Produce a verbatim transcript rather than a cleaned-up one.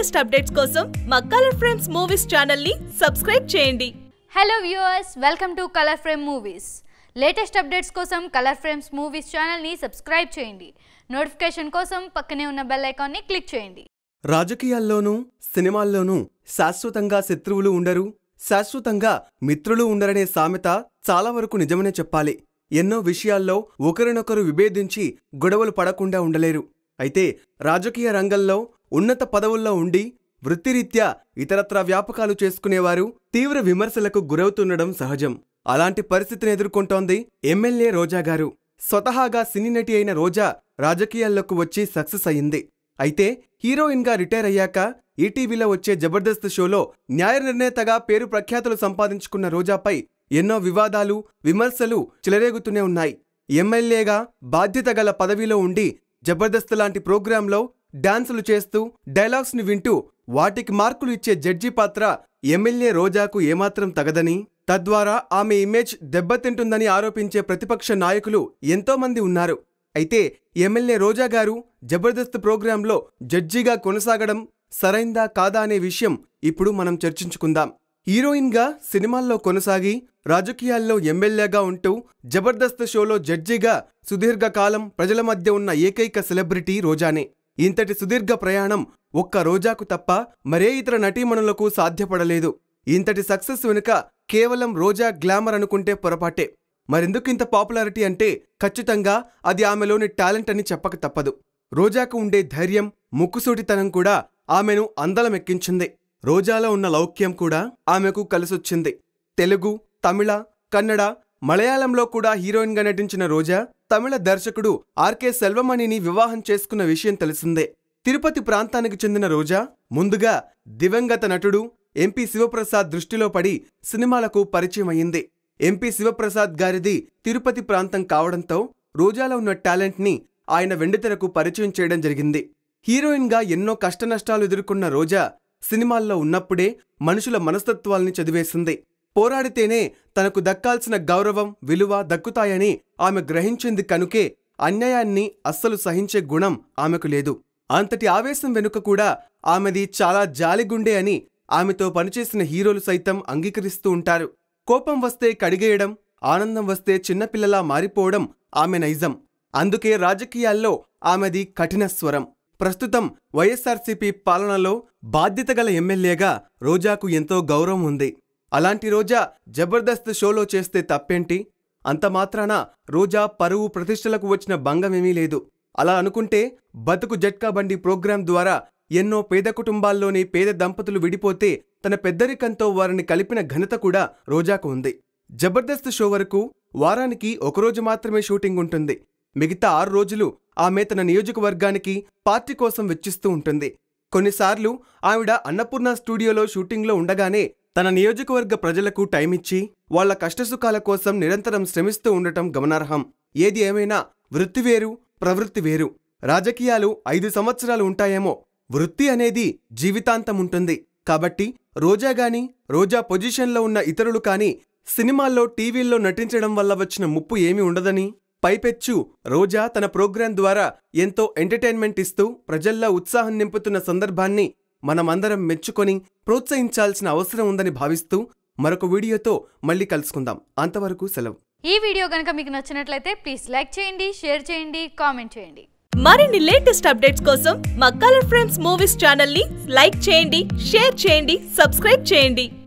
Latest updates కోసం మా colour frames movies channel ని సబ్స్క్రైబ్ చేయండి. Hello viewers, welcome to colour frame movies. Latest updates కోసం colour frames movies channel ని subscribe చేయండి. నోటిఫికేషన్ కోసం పక్కనే ఉన్న బెల్ ఐకాన్ ని క్లిక్ చేయండి. రాజకీయాల్లోనూ సినిమాల్లోనూ శాశ్వతంగా శత్రువులు ఉండరు, శాశ్వతంగా మిత్రులు ఉండరనే సామెత చాలా వరకు నిజమనే చెప్పాలి. ఎన్నో విషయాల్లో ఒకరినొకరు విభేదించి గొడవలు పడకుండా ఉండలేరు. అయితే రాజకీయ రంగంలో ఉన్నత పదవుల్లో ఉండి వృత్తిరీత్యా ఇతరత్రా వ్యాపకాలు చేసుకునేవారు తీవ్ర విమర్శలకు గురవుతుండడం సహజం. అలాంటి పరిస్థితిని ఎదుర్కొంటోంది ఎమ్మెల్యే రోజా గారు. స్వతహాగా సినీ నటి అయిన రోజా రాజకీయాల్లోకి వచ్చి సక్సెస్ అయింది. అయితే హీరోయిన్గా రిటైర్ అయ్యాక ఈటీవీలో వచ్చే జబర్దస్త్ షోలో న్యాయ నిర్ణేతగా పేరు ప్రఖ్యాతులు సంపాదించుకున్న రోజాపై ఎన్నో వివాదాలు, విమర్శలు చెలరేగుతూనే ఉన్నాయి. ఎమ్మెల్యేగా బాధ్యత గల పదవిలో ఉండి జబర్దస్త్ లాంటి ప్రోగ్రాంలో డాన్సులు చేస్తూ డైలాగ్స్ ని వింటూ వాటికి మార్కులు ఇచ్చే జడ్జి పాత్ర ఎమ్మెల్యే రోజాకు ఏమాత్రం తగదని, తద్వారా ఆమె ఇమేజ్ దెబ్బతింటుందని ఆరోపించే ప్రతిపక్ష నాయకులు ఎంతోమంది ఉన్నారు. అయితే ఎమ్మెల్యే రోజా గారు జబర్దస్త్ ప్రోగ్రాంలో జడ్జిగా కొనసాగడం సరైందా కాదా అనే విషయం ఇప్పుడు మనం చర్చించుకుందాం. హీరోయిన్గా సినిమాల్లో కొనసాగి రాజకీయాల్లో ఎమ్మెల్యేగా ఉంటూ జబర్దస్త్ షోలో జడ్జిగా సుదీర్ఘకాలం ప్రజల మధ్య ఉన్న ఏకైక సెలబ్రిటీ రోజానే. ఇంతటి సుదీర్ఘ ప్రయాణం ఒక్క రోజాకు తప్ప మరే ఇతర నటీమణులకు సాధ్యపడలేదు. ఇంతటి సక్సెస్ వెనుక కేవలం రోజా గ్లామర్ అనుకుంటే పొరపాటే. మరెందుకింత పాపులారిటీ అంటే ఖచ్చితంగా అది ఆమెలోని టాలెంట్ అని చెప్పక తప్పదు. రోజాకు ఉండే ధైర్యం, ముక్కుసూటితనం కూడా ఆమెను అందలమెక్కించింది. రోజాలో ఉన్న లౌక్యం కూడా ఆమెకు కలిసొచ్చింది. తెలుగు, తమిళ, కన్నడ, మలయాళంలో కూడా హీరోయిన్గా నటించిన రోజా తమిళ దర్శకుడు ఆర్కే సెల్వమణిని వివాహం చేసుకున్న విషయం తెలిసిందే. తిరుపతి ప్రాంతానికి చెందిన రోజా ముందుగా దివంగత నటుడు ఎంపీ శివప్రసాద్ దృష్టిలో పడి సినిమాలకు పరిచయం అయింది. ఎంపీ శివప్రసాద్ గారిది తిరుపతి ప్రాంతం కావడంతో రోజాలో ఉన్న టాలెంట్ని ఆయన వెండితెరకు పరిచయం చేయడం జరిగింది. హీరోయిన్గా ఎన్నో కష్టనష్టాలు ఎదుర్కొన్న రోజా సినిమాల్లో ఉన్నప్పుడే మనుషుల మనస్తత్వాల్ని చదివేసింది. పోరాడితేనే తనకు దక్కాల్సిన గౌరవం, విలువ దక్కుతాయని ఆమె గ్రహించింది కనుకే అన్యాయాన్ని అస్సలు సహించే గుణం ఆమెకు లేదు. అంతటి ఆవేశం వెనుక కూడా ఆమెది చాలా జాలిగుండే అని ఆమెతో పనిచేసిన హీరోలు సైతం అంగీకరిస్తూ ఉంటారు. కోపం వస్తే కడిగేయడం, ఆనందం వస్తే చిన్నపిల్లలా మారిపోవడం ఆమె నైజం. అందుకే రాజకీయాల్లో ఆమెది కఠిన స్వరం. ప్రస్తుతం వైఎస్ఆర్సీపీ పాలనలో బాధ్యతగల ఎమ్మెల్యేగా రోజాకు ఎంతో గౌరవం ఉంది. అలాంటి రోజా జబర్దస్త్ షోలో చేస్తే తప్పేంటి? అంత మాత్రాన రోజా పరువు ప్రతిష్టలకు వచ్చిన భంగమేమీ లేదు. అలా అనుకుంటే బతుకు జట్కా బండి ప్రోగ్రాం ద్వారా ఎన్నో పేద కుటుంబాల్లోని పేద దంపతులు విడిపోతే తన పెద్దరికంతో వారిని కలిపిన ఘనత కూడా రోజాకు ఉంది. జబర్దస్త్ షో వరకు వారానికి ఒకరోజు మాత్రమే షూటింగ్ ఉంటుంది. మిగతా ఆరు రోజులు ఆమె తన నియోజకవర్గానికి, పార్టీ కోసం వెచ్చిస్తూ ఉంటుంది. కొన్నిసార్లు ఆవిడ అన్నపూర్ణ స్టూడియోలో షూటింగ్లో ఉండగానే తన నియోజకవర్గ ప్రజలకు టైమిచ్చి వాళ్ల కష్టసుఖాల కోసం నిరంతరం శ్రమిస్తూ ఉండటం గమనార్హం. ఏది ఏమైనా వృత్తి వేరు, ప్రవృత్తి వేరు. రాజకీయాలు ఐదు సంవత్సరాలు ఉంటాయేమో, వృత్తి అనేది జీవితాంతం ఉంటుంది. కాబట్టి రోజా గాని, రోజా పొజిషన్లో ఉన్న ఇతరులు కానీ సినిమాల్లో, టీవీల్లో నటించడం వల్ల వచ్చిన ముప్పు ఏమీ ఉండదని, పైపెచ్చు రోజా తన ప్రోగ్రాం ద్వారా ఎంతో ఎంటర్టైన్మెంట్ ఇస్తూ ప్రజల్లో ఉత్సాహం నింపుతున్న సందర్భాన్ని మనమందరం మెచ్చుకొని ప్రోత్సహించాల్సిన అవసరం ఉందని భావిస్తూ మరొక వీడియోతో మళ్ళీ కలుసుకుందాం. అంతవరకు సెలవు. ఈ వీడియో గనుక మీకు నచ్చినట్లయితే ప్లీజ్ లైక్ చేయండి, షేర్ చేయండి, కామెంట్ చేయండి. మరిన్ని లేటెస్ట్ అప్డేట్స్ కోసం మా కలర్ ఫ్రేమ్స్ మూవీస్ ఛానల్ ని లైక్ చేయండి, షేర్ చేయండి, సబ్స్క్రైబ్ చేయండి.